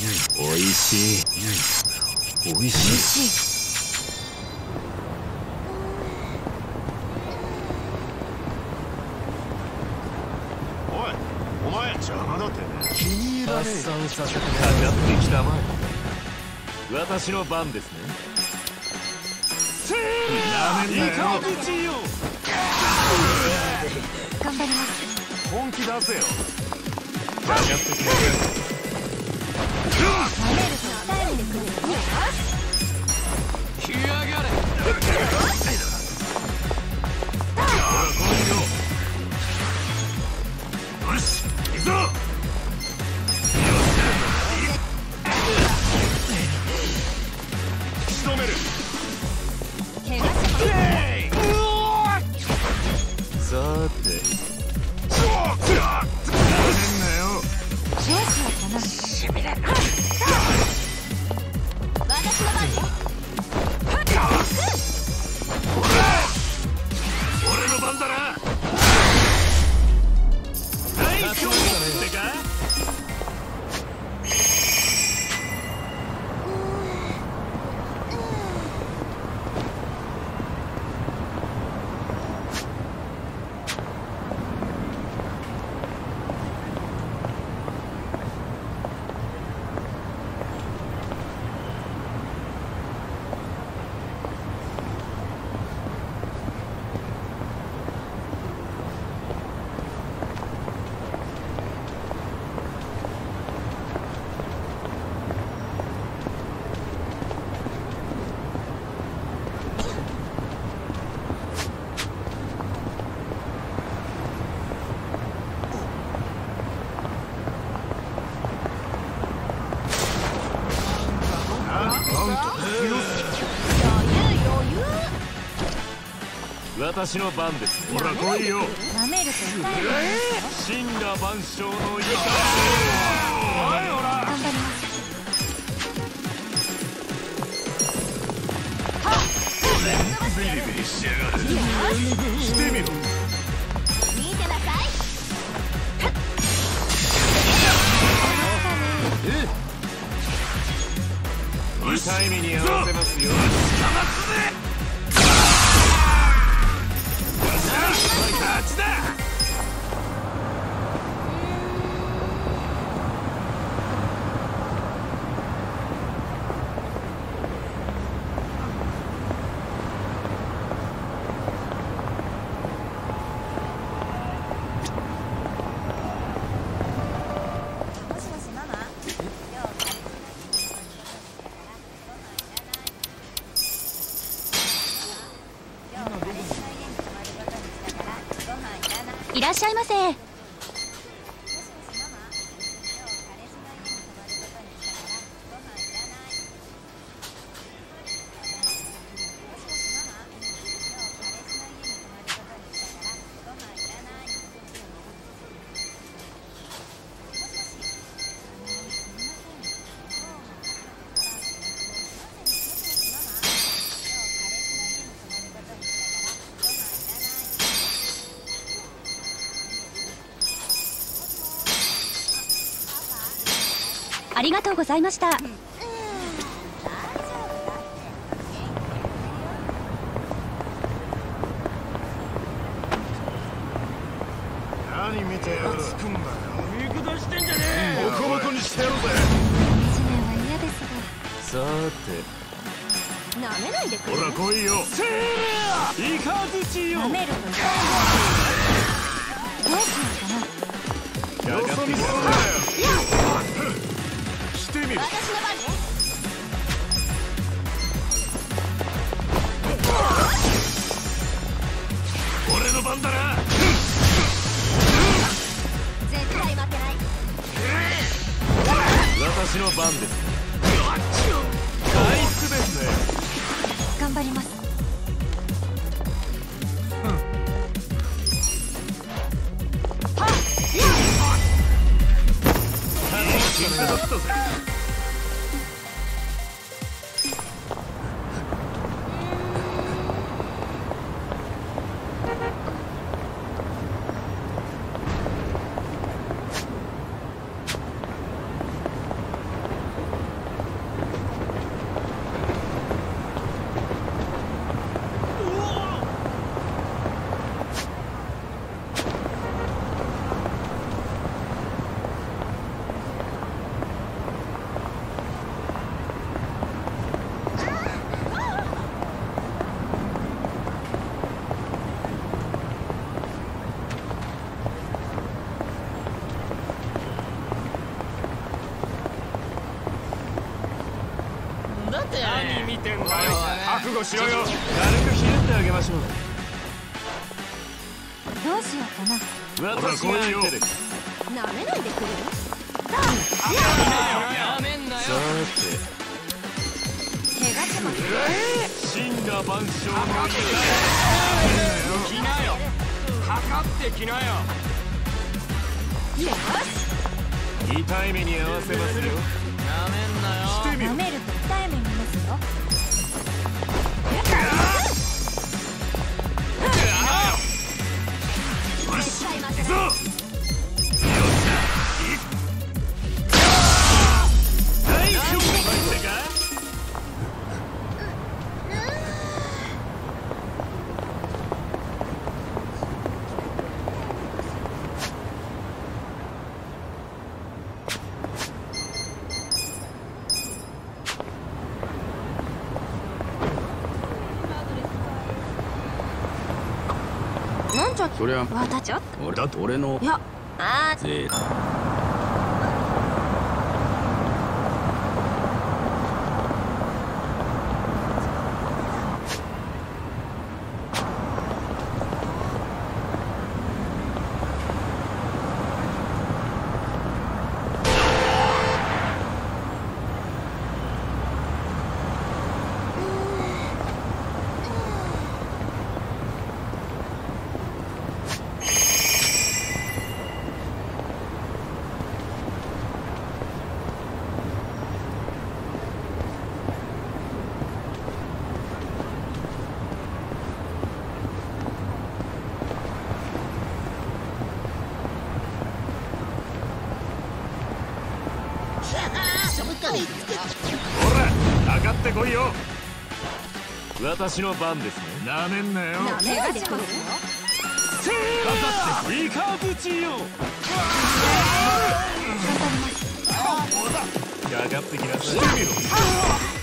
おいしい。おいしい。 おい、お前邪魔だってね。気に入らねえ。発散させてかかってきたまえ。私の番ですね。 なめんなよ。 イカズチよ。 頑張ります。 本気出せよ。 かかってきなさい。 なめると鍛えてくれる。 来やがれ。 よし、行くぞ。仕留める。 怪我します。 さーて。 なめんなよ。 どうしようかな。私の番ね。 俺の番だな。 ナイスってか。私の番ですね。 ほら来いよ。 なめると痛いですよ。 神羅万象のイカ。 おい、ほら。 頑張ります。 ビリビリしやがる。してみろ。 見てなさい。 痛い目に合わせますよ。 勝ちだ。 もしもしママ。いらっしゃいませ。ありがとうございました。 何見てやる。つくんだよ。 見下してんじゃねボコボコにしてやるぜ。 いじめは嫌ですが。 さーて。 なめないでくれる。 ほら来いよ。 イカズチよ。 なめると痛いです。どうしようかな。 よそ見すんなよ。してみろ。 私の番ね。 俺の番だな。 絶対負けない。 私の番ですね。ナイスですね。 頑張ります。 結果だったぜ。 何見てんだよ。覚悟しろよ。軽くひねってあげましょう。 どうしようかな。 私が相手です。 なめないでくれる？ やめんなよ。 さ怪我します。 て神羅万象の来なよ。かかってきなよ。 よし。 痛い目に合わせますよ。 なめんなよ。 してみろ。 なめると痛い目見ますよ。なんじゃそりゃわたちょっ俺だって俺のいやあーぜほら、上がってこいよ。 私の番ですね。 なめんなよ。 なめないでくれる？ イカブチよ。かかってきなさい。